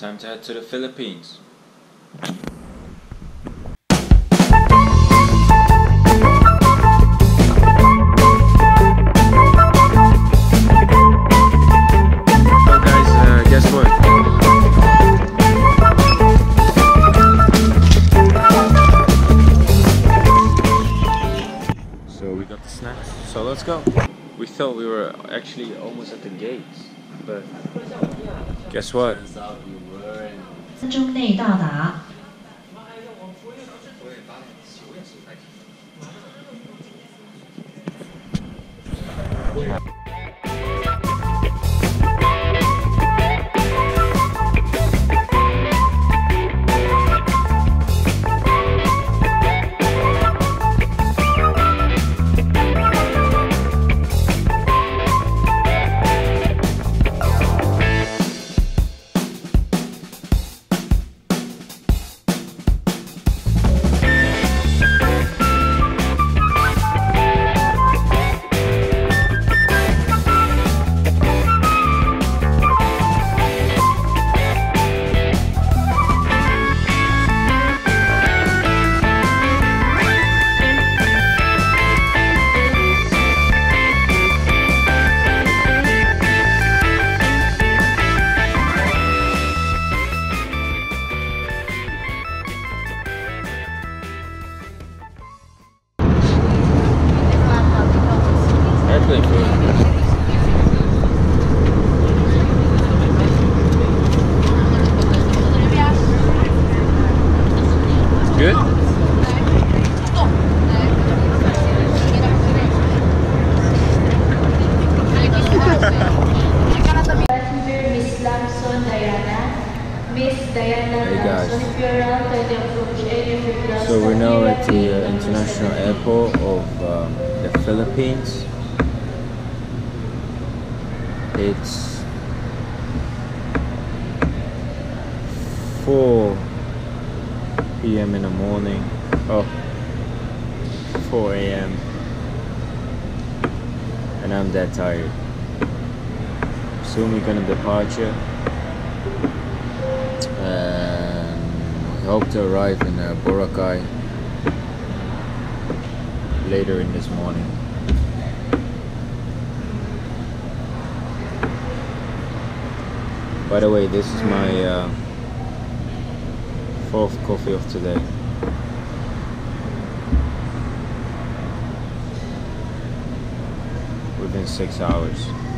Time to head to the Philippines. So guys, guess what? So we got the snacks, so let's go. We thought we were actually almost at the gates, but guess what? 分钟内到达。 Airplane food. Good? Hey guys. So we're now at the international airport of the Philippines. It's 4 p.m. in the morning. Oh, 4 a.m. and I'm that tired. Soon we're gonna departure, and we hope to arrive in BORACAY later in this morning. By the way, this is my fourth coffee of today. Within 6 hours.